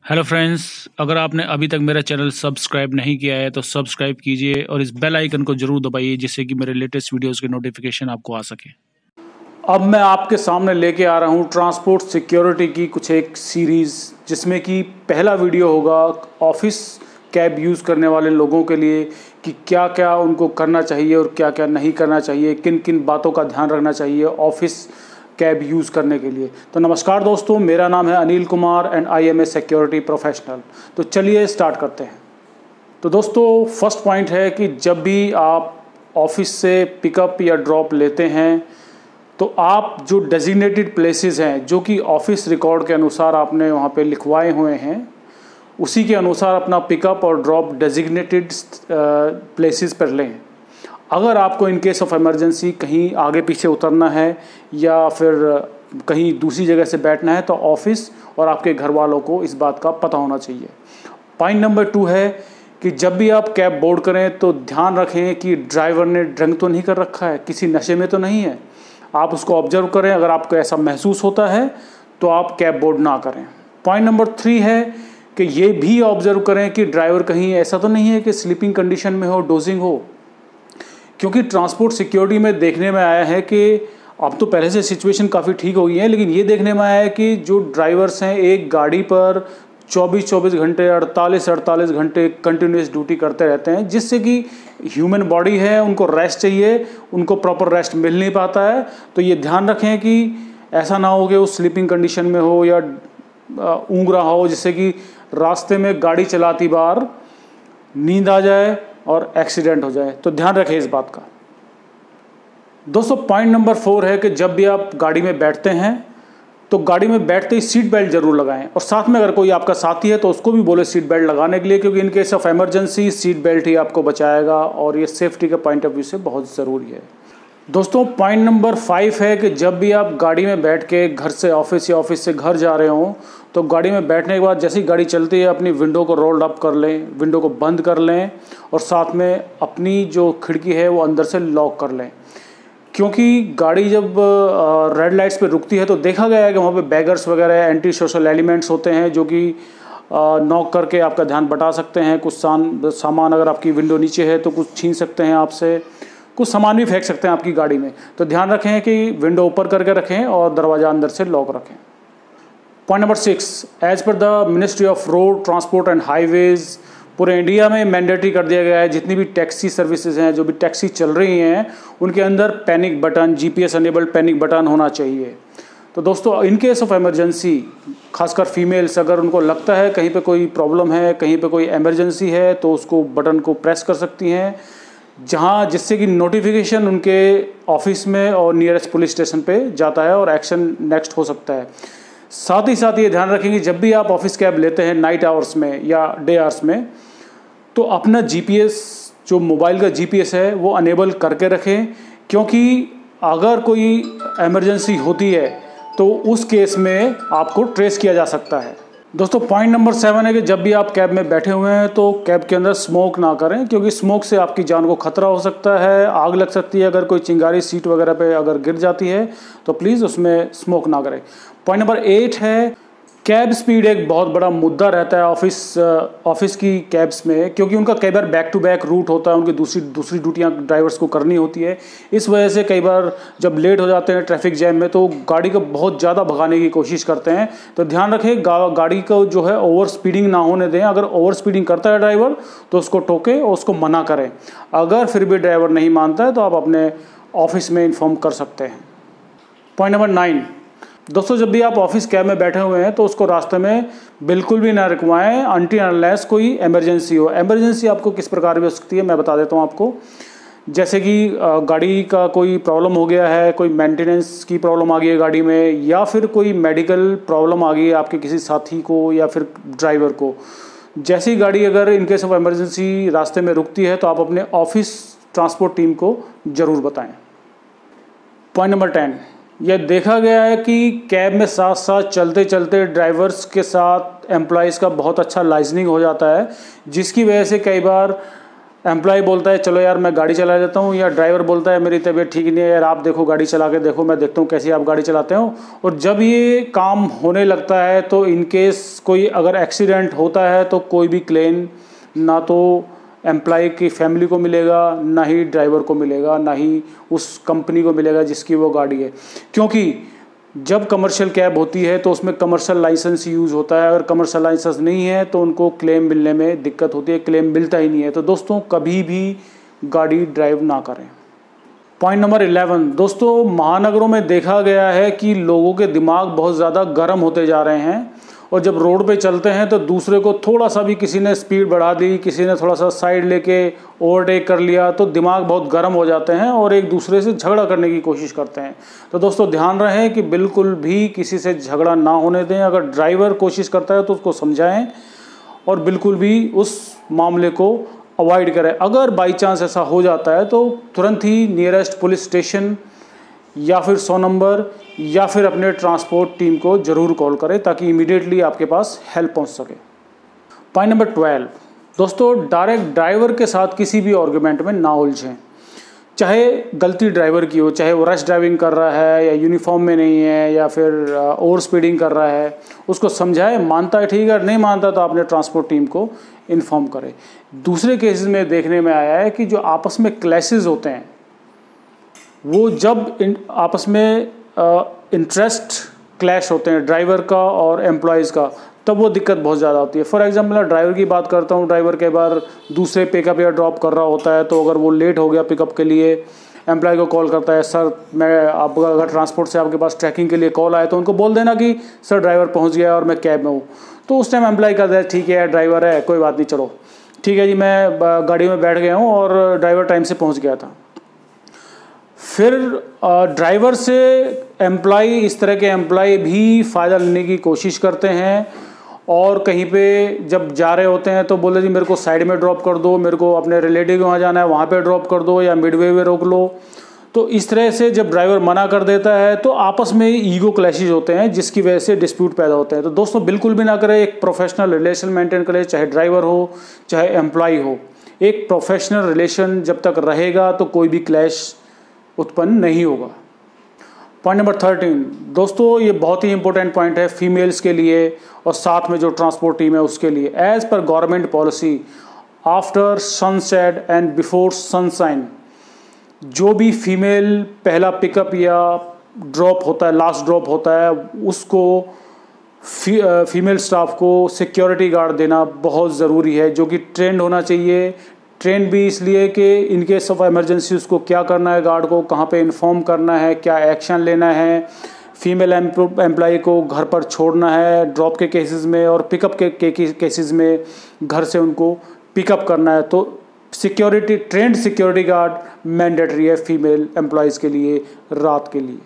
Hello friends, अगर आपने अभी तक मेरा चैनल सब्सक्राइब नहीं किया है तो सब्सक्राइब कीजिए और इस बेल आइकन को जरूर दबाइए जिससे कि मेरे लेटेस्ट वीडियोस के नोटिफिकेशन आपको आ सके। अब मैं आपके सामने लेके आ रहा हूँ ट्रांसपोर्ट सिक्योरिटी की कुछ एक सीरीज़, जिसमें कि पहला वीडियो होगा ऑफिस कैब यूज़ करने वाले लोगों के लिए कि क्या क्या उनको करना चाहिए और क्या क्या नहीं करना चाहिए, किन किन बातों का ध्यान रखना चाहिए ऑफिस कैब यूज़ करने के लिए। तो नमस्कार दोस्तों, मेरा नाम है Anil Kumar and I am a security professional. तो चलिए स्टार्ट करते हैं। तो दोस्तों, फर्स्ट पॉइंट है कि जब भी आप ऑफिस से पिकअप या ड्रॉप लेते हैं तो आप जो डेजिग्नेटेड प्लेसेस हैं, जो कि ऑफिस रिकॉर्ड के अनुसार आपने वहाँ पे लिखवाए हुए हैं, उसी के अनुसार अपना पिकअप और ड्रॉप डेजिग्नेटेड प्लेसेस पर लें। अगर आपको इन केस ऑफ इमरजेंसी कहीं आगे पीछे उतरना है या फिर कहीं दूसरी जगह से बैठना है तो ऑफिस और आपके घर वालों को इस बात का पता होना चाहिए। पॉइंट नंबर 2 है कि जब भी आप कैब बोर्ड करें तो ध्यान रखें कि ड्राइवर ने ड्रिंक तो नहीं कर रखा है, किसी नशे में तो नहीं है। आप उसको ऑब्जर्व करें, अगर आपको ऐसा महसूस होता है तो आप कैब बोर्ड ना करें। पॉइंट नंबर 3 है कि ये भी ऑब्जर्व करें कि ड्राइवर कहीं ऐसा तो नहीं है कि स्लीपिंग कंडीशन में हो, डोजिंग हो, क्योंकि ट्रांसपोर्ट सिक्योरिटी में देखने में आया है कि अब तो पहले से सिचुएशन काफ़ी ठीक हो गई है, लेकिन ये देखने में आया है कि जो ड्राइवर्स हैं एक गाड़ी पर 24-24 घंटे 48-48 घंटे कंटिन्यूस ड्यूटी करते रहते हैं, जिससे कि ह्यूमन बॉडी है, उनको रेस्ट चाहिए, उनको प्रॉपर रेस्ट मिल नहीं पाता है। तो ये ध्यान रखें कि ऐसा ना हो कि वो स्लीपिंग कंडीशन में हो या ऊँग रहा हो, जिससे कि रास्ते में गाड़ी चलाती बार नींद आ जाए और एक्सीडेंट हो जाए। तो ध्यान रखें इस बात का। दोस्तों, पॉइंट नंबर 4 है कि जब भी आप गाड़ी में बैठते हैं तो गाड़ी में बैठते ही सीट बेल्ट जरूर लगाएं, और साथ में अगर कोई आपका साथी है तो उसको भी बोले सीट बेल्ट लगाने के लिए, क्योंकि in case of emergency seat belt ही आपको बचाएगा और ये सेफ्टी के पॉइंट ऑफ व्यू से बहुत ज़रूरी है। दोस्तों, पॉइंट नंबर 5 है कि जब भी आप गाड़ी में बैठ के घर से ऑफिस या ऑफिस से घर जा रहे हो तो गाड़ी में बैठने के बाद जैसे ही गाड़ी चलती है अपनी विंडो को रोल्ड अप कर लें, विंडो को बंद कर लें और साथ में अपनी जो खिड़की है वो अंदर से लॉक कर लें। क्योंकि गाड़ी जब रेड लाइट्स पे रुकती है तो देखा गया है कि वहाँ पे बैगर्स वगैरह एंटी सोशल एलिमेंट्स होते हैं जो कि नॉक करके आपका ध्यान बटा सकते हैं। कुछ सामान अगर आपकी विंडो नीचे है तो कुछ छीन सकते हैं आपसे, कुछ सामान भी फेंक सकते हैं आपकी गाड़ी में। तो ध्यान रखें कि विंडो ऊपर करके रखें और दरवाज़ा अंदर से लॉक रखें। पॉइंट नंबर 6, एज पर the ministry of road transport and highways, पूरे इंडिया में मैंडेटरी कर दिया गया है जितनी भी टैक्सी सर्विसेज हैं, जो भी टैक्सी चल रही हैं, उनके अंदर panic button, GPS enabled panic button होना चाहिए। तो दोस्तों, इन केस ऑफ इमरजेंसी खासकर फीमेल्स, अगर उनको लगता है कहीं पे कोई प्रॉब्लम है, कहीं पे कोई इमरजेंसी है, तो उसको बटन को प्रेस कर सकती हैं, जिससे कि नोटिफिकेशन उनके ऑफिस में और नियरेस्ट पुलिस स्टेशन पे जाता है और एक्शन नेक्स्ट हो सकता है। साथ ही साथ ये ध्यान रखेंगे जब भी आप ऑफिस कैब लेते हैं नाइट आवर्स में या डे आवर्स में, तो अपना जीपीएस, जो मोबाइल का जीपीएस है, वो अनेबल करके रखें, क्योंकि अगर कोई इमरजेंसी होती है तो उस केस में आपको ट्रेस किया जा सकता है। दोस्तों, पॉइंट नंबर 7 है कि जब भी आप कैब में बैठे हुए हैं तो कैब के अंदर स्मोक ना करें, क्योंकि स्मोक से आपकी जान को खतरा हो सकता है, आग लग सकती है। अगर कोई चिंगारी सीट वगैरह पे अगर गिर जाती है तो प्लीज़ उसमें स्मोक ना करें। पॉइंट नंबर 8 है कैब स्पीड एक बहुत बड़ा मुद्दा रहता है ऑफिस की कैब्स में, क्योंकि उनका कई बार बैक टू बैक रूट होता है, उनकी दूसरी ड्यूटियाँ ड्राइवर्स को करनी होती है। इस वजह से कई बार जब लेट हो जाते हैं ट्रैफिक जैम में तो गाड़ी को बहुत ज़्यादा भगाने की कोशिश करते हैं। तो ध्यान रखें गाड़ी को जो है ओवर स्पीडिंग ना होने दें। अगर ओवर स्पीडिंग करता है ड्राइवर तो उसको टोके और उसको मना करें। अगर फिर भी ड्राइवर नहीं मानता है तो आप अपने ऑफिस में इन्फॉर्म कर सकते हैं। पॉइंट नंबर 9, दोस्तों, जब भी आप ऑफिस कैब में बैठे हुए हैं तो उसको रास्ते में बिल्कुल भी ना रुकवाएं अनटिल अनलेस कोई इमरजेंसी हो। इमरजेंसी आपको किस प्रकार की हो सकती है मैं बता देता हूं आपको। जैसे कि गाड़ी का कोई प्रॉब्लम हो गया है, कोई मेंटेनेंस की प्रॉब्लम आ गई है गाड़ी में, या फिर कोई मेडिकल प्रॉब्लम आ गई है आपके किसी साथी को या फिर ड्राइवर को। जैसे ही गाड़ी अगर इन केस ऑफ इमरजेंसी रास्ते में रुकती है तो आप अपने ऑफिस ट्रांसपोर्ट टीम को ज़रूर बताएँ। पॉइंट नंबर 10, यह देखा गया है कि कैब में साथ साथ चलते चलते ड्राइवर्स के साथ एम्प्लॉयज़ का बहुत अच्छा लाइजनिंग हो जाता है, जिसकी वजह से कई बार एम्प्लॉय बोलता है चलो यार मैं गाड़ी चला लेता हूँ, या ड्राइवर बोलता है मेरी तबीयत ठीक नहीं है यार, आप देखो गाड़ी चला के देखो, मैं देखता हूँ कैसे आप गाड़ी चलाते हो। और जब ये काम होने लगता है तो इनकेस कोई अगर एक्सीडेंट होता है तो कोई भी क्लेम ना तो एम्प्लॉय की फैमिली को मिलेगा, ना ही ड्राइवर को मिलेगा, ना ही उस कंपनी को मिलेगा जिसकी वो गाड़ी है। क्योंकि जब कमर्शियल कैब होती है तो उसमें कमर्शियल लाइसेंस यूज़ होता है, अगर कमर्शियल लाइसेंस नहीं है तो उनको क्लेम मिलने में दिक्कत होती है, क्लेम मिलता ही नहीं है। तो दोस्तों कभी भी गाड़ी ड्राइव ना करें। पॉइंट नंबर 11 दोस्तों, महानगरों में देखा गया है कि लोगों के दिमाग बहुत ज़्यादा गर्म होते जा रहे हैं, और जब रोड पे चलते हैं तो दूसरे को थोड़ा सा भी किसी ने स्पीड बढ़ा दी, किसी ने थोड़ा सा साइड लेके ओवरटेक कर लिया तो दिमाग बहुत गर्म हो जाते हैं और एक दूसरे से झगड़ा करने की कोशिश करते हैं। तो दोस्तों ध्यान रहे कि बिल्कुल भी किसी से झगड़ा ना होने दें। अगर ड्राइवर कोशिश करता है तो उसको समझाएं और बिल्कुल भी उस मामले को अवॉइड करें। अगर बाई चांस ऐसा हो जाता है तो तुरंत ही नियरेस्ट पुलिस स्टेशन या फिर 100 नंबर या फिर अपने ट्रांसपोर्ट टीम को ज़रूर कॉल करें ताकि इमीडिएटली आपके पास हेल्प पहुंच सके। पॉइंट नंबर 12 दोस्तों, डायरेक्ट ड्राइवर के साथ किसी भी आर्गुमेंट में ना उलझें। चाहे गलती ड्राइवर की हो, चाहे वो रश ड्राइविंग कर रहा है या यूनिफॉर्म में नहीं है या फिर ओवर स्पीडिंग कर रहा है, उसको समझाए, मानता है ठीक है, नहीं मानता तो आपने ट्रांसपोर्ट टीम को इन्फॉर्म करें। दूसरे केसेस में देखने में आया है कि जो आपस में क्लैशेस होते हैं वो जब आपस में इंटरेस्ट क्लैश होते हैं ड्राइवर का और एम्प्लॉयज़ का, तब वो दिक्कत बहुत ज़्यादा होती है। फॉर एग्जांपल मैं ड्राइवर की बात करता हूँ, ड्राइवर कई बार दूसरे पिकअप या ड्रॉप कर रहा होता है, तो अगर वो लेट हो गया पिकअप के लिए, एम्प्लॉय को कॉल करता है, सर मैं आप अगर ट्रांसपोर्ट से आपके पास ट्रैकिंग के लिए कॉल आए तो उनको बोल देना कि सर ड्राइवर पहुँच गया और मैं कैब में हूँ। तो उस टाइम एम्प्लॉय कहता है ठीक है ड्राइवर है, कोई बात नहीं, चलो ठीक है जी, मैं गाड़ी में बैठ गया हूँ और ड्राइवर टाइम से पहुँच गया था। फिर ड्राइवर से एम्प्लॉय, इस तरह के एम्प्लॉय भी फ़ायदा लेने की कोशिश करते हैं और कहीं पे जब जा रहे होते हैं तो बोले जी मेरे को साइड में ड्रॉप कर दो, मेरे को अपने रिलेटिव के वहाँ जाना है वहाँ पे ड्रॉप कर दो या मिडवे में रोक लो। तो इस तरह से जब ड्राइवर मना कर देता है तो आपस में ईगो क्लैशेज होते हैं जिसकी वजह से डिस्प्यूट पैदा होते हैं। तो दोस्तों बिल्कुल भी ना करें, एक प्रोफेशनल रिलेशन मेंटेन करें, चाहे ड्राइवर हो चाहे एम्प्लॉय हो। एक प्रोफेशनल रिलेशन जब तक रहेगा तो कोई भी क्लैश उत्पन्न नहीं होगा। पॉइंट नंबर 13 दोस्तों, ये बहुत ही इंपॉर्टेंट पॉइंट है फीमेल्स के लिए और साथ में जो ट्रांसपोर्ट टीम है उसके लिए। एज पर government policy, after sunset and before sunshine, जो भी फीमेल पहला पिकअप या ड्रॉप होता है, लास्ट ड्रॉप होता है, उसको फीमेल स्टाफ को सिक्योरिटी गार्ड देना बहुत ज़रूरी है, जो कि ट्रेंड होना चाहिए। ट्रेंड भी इसलिए कि इन केस ऑफ इमरजेंसी उसको क्या करना है, गार्ड को कहाँ पे इन्फॉर्म करना है, क्या एक्शन लेना है, फीमेल एम्प्लॉय को घर पर छोड़ना है ड्रॉप के केसेस में और पिकअप के केसेस में घर से उनको पिकअप करना है। तो security, trained security guard mandatory है फीमेल एम्प्लॉयज़ के लिए रात के लिए।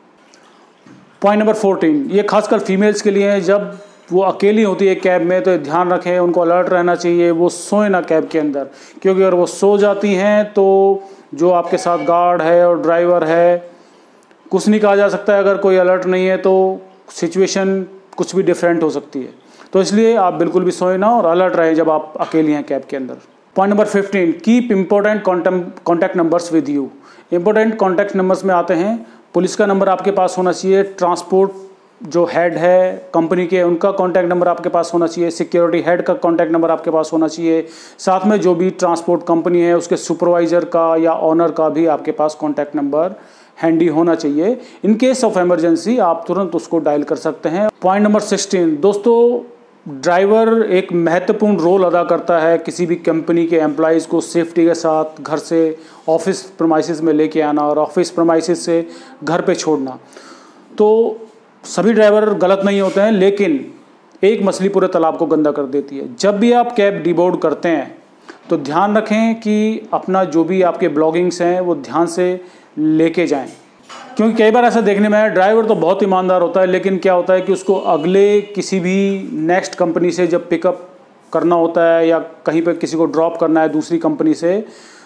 पॉइंट नंबर 14, ये खासकर फीमेल्स के लिए है। जब वो अकेली होती है कैब में तो ध्यान रखें, उनको अलर्ट रहना चाहिए, वो सोए ना कैब के अंदर, क्योंकि अगर वो सो जाती हैं तो जो आपके साथ गार्ड है और ड्राइवर है, कुछ नहीं कहा जा सकता है। अगर कोई अलर्ट नहीं है तो सिचुएशन कुछ भी डिफरेंट हो सकती है। तो इसलिए आप बिल्कुल भी सोए ना और अलर्ट रहें जब आप अकेली हैं कैब के अंदर। Point number 15, keep important contact numbers with you. Important contact numbers में आते हैं, पुलिस का नंबर आपके पास होना चाहिए, ट्रांसपोर्ट जो हेड है कंपनी के उनका कॉन्टैक्ट नंबर आपके पास होना चाहिए, सिक्योरिटी हेड का कॉन्टैक्ट नंबर आपके पास होना चाहिए, साथ में जो भी ट्रांसपोर्ट कंपनी है उसके सुपरवाइज़र का या ऑनर का भी आपके पास कॉन्टैक्ट नंबर हैंडी होना चाहिए। इन केस ऑफ इमरजेंसी आप तुरंत उसको डायल कर सकते हैं। पॉइंट नंबर 16 दोस्तों, ड्राइवर एक महत्वपूर्ण रोल अदा करता है किसी भी कंपनी के एम्प्लॉयज़ को सेफ्टी के साथ घर से ऑफिस प्रमाइसिस में लेके आना और ऑफिस प्रमाइसिस से घर पे छोड़ना। तो सभी ड्राइवर गलत नहीं होते हैं, लेकिन एक मछली पूरे तालाब को गंदा कर देती है। जब भी आप कैब डिबोर्ड करते हैं तो ध्यान रखें कि अपना जो भी आपके ब्लॉगिंग्स हैं वो ध्यान से लेके जाएं, क्योंकि कई बार ऐसा देखने में आया ड्राइवर तो बहुत ईमानदार होता है, लेकिन क्या होता है कि उसको अगले किसी भी नेक्स्ट कंपनी से जब पिकअप करना होता है या कहीं पर किसी को ड्रॉप करना है दूसरी कंपनी से,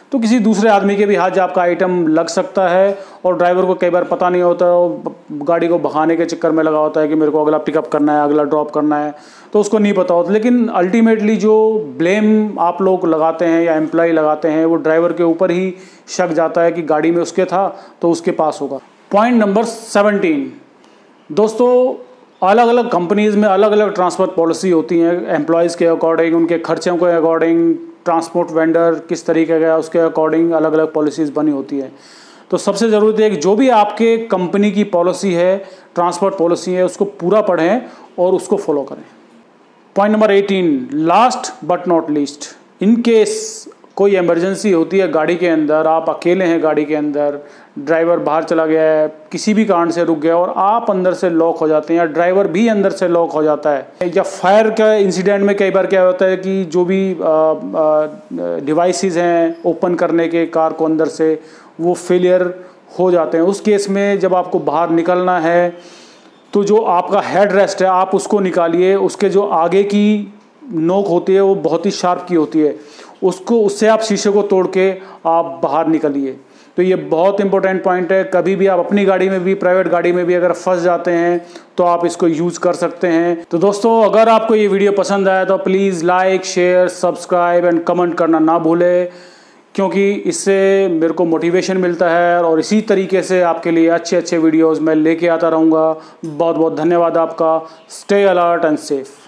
तो किसी दूसरे आदमी के भी हाथ आपका आइटम लग सकता है। और ड्राइवर को कई बार पता नहीं होता, वो गाड़ी को भगाने के चक्कर में लगा होता है कि मेरे को अगला पिकअप करना है, अगला ड्रॉप करना है, तो उसको नहीं पता होता। लेकिन अल्टीमेटली जो ब्लेम आप लोग लगाते हैं या एम्प्लॉय लगाते हैं, वो ड्राइवर के ऊपर ही शक जाता है कि गाड़ी में उसके था तो उसके पास होगा। पॉइंट नंबर 17, दोस्तों अलग अलग कंपनीज़ में अलग अलग ट्रांसपोर्ट पॉलिसी होती हैं, एम्प्लॉयज़ के अकॉर्डिंग, उनके खर्चों के अकॉर्डिंग, ट्रांसपोर्ट वेंडर किस तरीके का उसके अकॉर्डिंग अलग अलग पॉलिसीज़ बनी होती है। तो सबसे ज़रूरी है कि जो भी आपके कंपनी की पॉलिसी है, ट्रांसपोर्ट पॉलिसी है, उसको पूरा पढ़ें और उसको फॉलो करें। Point number 18, last but not least, in case कोई इमरजेंसी होती है गाड़ी के अंदर, आप अकेले हैं गाड़ी के अंदर, ड्राइवर बाहर चला गया है, किसी भी कारण से रुक गया और आप अंदर से लॉक हो जाते हैं या ड्राइवर भी अंदर से लॉक हो जाता है, या फायर का इंसिडेंट में कई बार क्या होता है कि जो भी डिवाइसेस हैं ओपन करने के कार को अंदर से, वो फेलियर हो जाते हैं। उस केस में जब आपको बाहर निकलना है तो जो आपका हेड रेस्ट है आप उसको निकालिए, उसके जो आगे की नोक होती है वो बहुत ही शार्प की होती है, उससे आप शीशे को तोड़ के आप बाहर निकलिए। तो ये बहुत इंपॉर्टेंट पॉइंट है। कभी भी आप अपनी गाड़ी में भी, प्राइवेट गाड़ी में भी अगर फंस जाते हैं तो आप इसको यूज़ कर सकते हैं। तो दोस्तों अगर आपको ये वीडियो पसंद आया तो please like, share, subscribe and comment करना ना भूलें, क्योंकि इससे मेरे को मोटिवेशन मिलता है और इसी तरीके से आपके लिए अच्छे अच्छे वीडियोज़ मैं लेके आता रहूँगा। बहुत बहुत धन्यवाद आपका। Stay alert and safe.